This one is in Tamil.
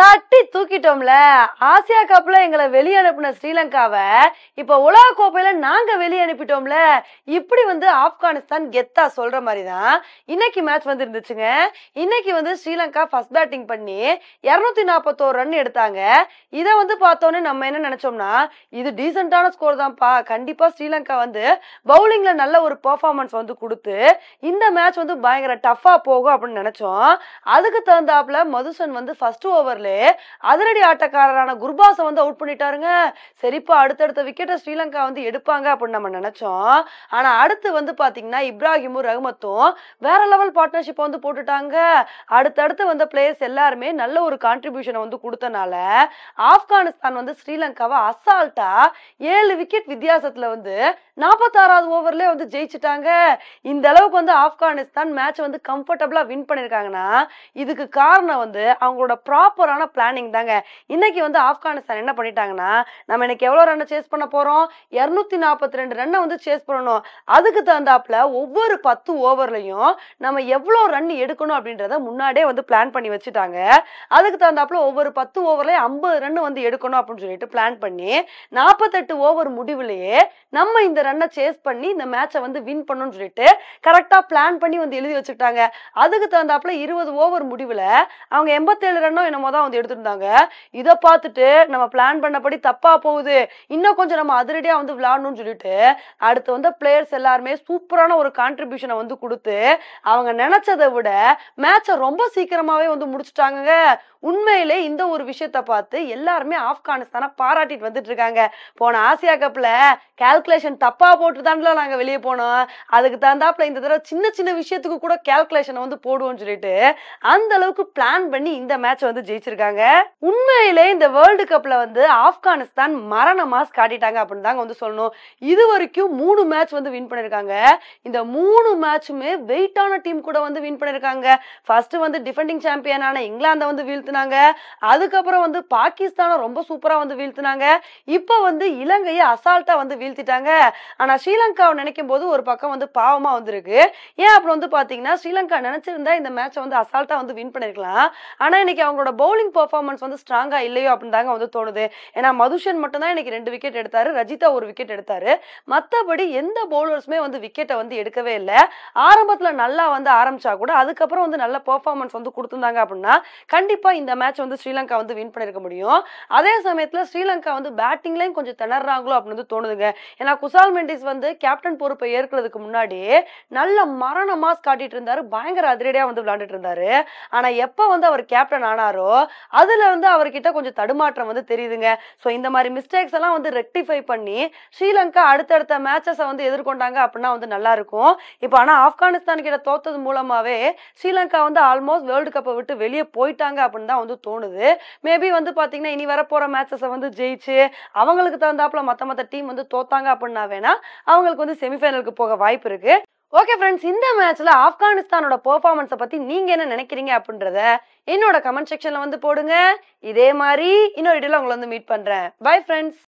தட்டி தூக்கிட்டோம்ல. ஆசியா கப்ல எங்களை வெளிய அனுப்புன ஸ்ரீலங்காவை இப்ப உலக கோப்பையில நாங்க வெளிய அனுப்பிட்டோம்ல. இப்படி ஆப்கானிஸ்தான் கெத்தா சொல்ற மாதிரி தான் இன்னைக்கு மேட்ச் இருந்துச்சுங்க. இன்னைக்கு ஸ்ரீலங்கா ஃபர்ஸ்ட் பேட்டிங் பண்ணி 241 ரன் எடுத்தாங்க. இதை பார்த்தோன்னே நம்ம என்ன நினைச்சோம்னா, இது டீசென்டான ஸ்கோர் தான்ப்பா, கண்டிப்பா ஸ்ரீலங்கா பவுலிங்ல நல்ல ஒரு பெர்ஃபார்மன்ஸ் கொடுத்து இந்த மேட்ச் பயங்கர டஃபா போகும் அப்படின்னு நினைச்சோம். அதுக்கு தகுந்தாப்புல மதுசன் ஃபர்ஸ்ட் ஓவர்ல அதிரடி ஆட்டக்காரரான குர்பாஸை அவுட் பண்ணிட்டாருங்க. சரிப்பா, அடுத்தடுத்த விக்கெட்டை ஸ்ரீலங்கா எடுப்பாங்க அப்படின்னு நம்ம நினைச்சோம். ஆனா அடுத்து பாத்தீங்கன்னா இப்ராஹிமும் ரஹ்மத்தும் வேற லெவல் பார்ட்னர்ஷிப் போட்டுட்டாங்க. அடுத்தடுத்து பிளேயர்ஸ் எல்லாருமே நல்ல ஒரு கான்ட்ரிபியூஷனை கொடுத்தனால ஆப்கானிஸ்தான் ஸ்ரீலங்காவை அசால்ட்டா 7 விக்கெட் வித்தியாசத்துல 46வது ஓவர்ல ஜெயிச்சுட்டாங்க. இந்த அளவுக்கு ஆப்கானிஸ்தான் மேட்ச் கம்ஃபர்டபுளா வின் பண்ணிருக்காங்கன்னா இதுக்கு காரணம் அவங்களோட ப்ராப்பரான பிளானிங் தாங்க. இன்னைக்கு ஆப்கானிஸ்தான் என்ன பண்ணிட்டாங்கன்னா, நம்ம இன்னைக்கு எவ்வளவு ரன் சேஸ் பண்ண போறோம், 242 ரன்னை சேஸ் பண்ணணும். அதுக்கு தகுந்தாப்புல ஒவ்வொரு 10 ஓவர்லயும் நம்ம எவ்வளவு ரன் எடுக்கணும் அப்படின்றத முன்னாடியே பிளான் பண்ணி வச்சுட்டாங்க. அதுக்கு தகுந்தாப்புல ஒவ்வொரு 10 ஓவர்லயும் 50 ரன் எடுக்கணும் அப்படின்னு சொல்லிட்டு பிளான் பண்ணி 48 ஓவர் முடிவுலயே நம்ம இந்த ரன்னை சேஸ் பண்ணி இந்த மேட்சை வின் பண்ணணும்னு சொல்லிட்டு கரெக்டா பிளான் பண்ணி எழுதி வச்சுக்கிட்டாங்க. அதுக்கு தகுந்தாப்புல 20 ஓவர் முடிவுல அவங்க 87 ரன்னோ என்னமோ தான் எடுத்திருந்தாங்க. இதை பார்த்துட்டு நம்ம பிளான் பண்ணபடி தப்பா போகுது, இன்னும் கொஞ்சம் நம்ம அதிரடியா விளையாடணும்னு சொல்லிட்டு அடுத்து பிளேயர்ஸ் எல்லாருமே சூப்பரான ஒரு கான்ட்ரிபியூஷனை கொடுத்து அவங்க நினைச்சதை விட மேட்சை ரொம்ப சீக்கிரமாவே முடிச்சுட்டாங்க. உண்மையிலே இந்த ஒரு விஷயத்த பார்த்து எல்லாருமே ஆப்கானிஸ்தானை பாராட்டிட்டு வந்துட்டு இருக்காங்க. போன ஆசியா கப்ல கால்குலேஷன் தப்பா போட்டுதான்ல நாங்க வெளியே போனோம், அதுக்கு தகுந்தாப்புல இந்த தடவை சின்ன சின்ன விஷயத்துக்கு கூட கால்குலேஷனை போடுவோம்னு சொல்லிட்டு அந்த அளவுக்கு பிளான் பண்ணி இந்த மேட்ச் ஜெயிச்சிருக்காங்க. உண்மையிலே இந்த வேர்ல்டு கப்ல ஆப்கானிஸ்தான் மரண மாஸ் காட்டிட்டாங்க அப்படின்னு தாங்க சொல்லணும். இது வரைக்கும் 3 மேட்ச் வின் பண்ணிருக்காங்க. இந்த 3 மேட்சுமே வெயிட்டான டீம் கூட வின் பண்ணிருக்காங்க. ஃபர்ஸ்ட் டிஃபெண்டிங் சாம்பியனான இங்கிலாந்தை வீழ்த்தினாங்க. அதுக்கப்புறம் பாகிஸ்தானை ரொம்ப சூப்பரா வீழ்த்தினாங்க. இப்ப இலங்கையை அசால்ட்டா வீழ்த்திட்டாங்க. ஆனா ஸ்ரீலங்காவை நினைக்கும் போது ஒரு பக்கம் பாவமா இருக்கு. ஏன் அப்படி பாத்தீங்கன்னா, ஸ்ரீலங்கா நினைச்சிருந்தா இந்த மேட்சை அசால்ட்டா வின் பண்ணிருக்கலாம். ஆனா இன்னைக்கு அவங்களோட பவுலிங் பெர்ஃபார்மன்ஸ் ஸ்ட்ராங்கா இல்லையோ அப்படின்னு தாங்க தோணுது. ஏன்னா மதுஷன் மட்டும் தான் இன்னைக்கு 2 விக்கெட் எடுத்தாரு, ரஜிதா 1 விக்கெட் எடுத்தாரு. மத்தபடி எந்த பவுலர்ஸுமே விக்கெட்டை எடுக்கவே இல்லை. ஆரம்பத்துல நல்லா ஆரம்பிச்சா கூட அதுக்கப்புறம் நல்ல பெர்ஃபார்மன்ஸ் கொடுத்திருந்தாங்க அப்படின்னா கண்டிப்பா இந்த மேட்ச் ஸ்ரீலங்கா வின் பண்ணிருக்க முடியும். அதே சமயத்துல ஸ்ரீலங்கா பேட்டிங்லயும் கொஞ்சம் திணறாங்களோ அப்படின்னு தோணுதுங்க. ஏன்னா குசால் மெண்டிஸ் கேப்டன் பொறுப்பை ஏற்கிறதுக்கு முன்னாடி நல்ல மரண மாஸ் காட்டிட்டு இருந்தாரு, பயங்கர அதிரடியா விளையாண்டுட்டு இருந்தாரு. ஆனா எப்ப அவர் கேப்டன் ஆனாரோ அதுல அவர்கிட்ட கொஞ்சம் தடுமாற்றம் தெரியுதுங்க. சோ இந்த மாதிரி மிஸ்டேக்ஸ் எல்லாம் ரெக்டிஃபை பண்ணி ஸ்ரீலங்கா அடுத்தடுத்த மேட்சஸ் எதிர்கொண்டாங்க அப்படின்னா நல்லா இருக்கும். இப்ப ஆனா ஆப்கானிஸ்தான் கிட்ட தோத்தது மூலமாவே ஸ்ரீலங்கா ஆல்மோஸ்ட் வேர்ல்டு கப்பை விட்டு வெளியே போயிட்டாங்க அப்படின்னு தான் தோணுது. மேபி பாத்தீங்கன்னா இனி வரப்போற மேட்சஸ் ஜெயிச்சு அவங்களுக்கு தகுந்தாப்புல மத்த டீம் தோத்தாங்க அப்படின்னா வேணா அவங்களுக்கு செமிஃபைனலுக்கு போக வாய்ப்பு இருக்கு. ஓகே ஃப்ரெண்ட்ஸ், இந்த மேட்ச்ல ஆப்கானிஸ்தானோட பெர்ஃபார்மன்ஸை பத்தி நீங்க என்ன நினைக்கிறீங்க அப்படின்றத என்னோட கமெண்ட் செக்ஷன்ல போடுங்க. இதே மாதிரி இன்னொரு வீடியோல உங்களை மீட் பண்றேன். Bye friends.